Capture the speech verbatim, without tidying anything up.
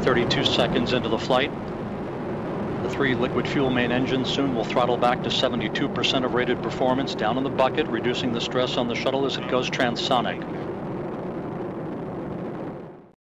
thirty-two seconds into the flight. The three liquid fuel main engines soon will throttle back to seventy-two percent of rated performance down in the bucket, reducing the stress on the shuttle as it goes transonic.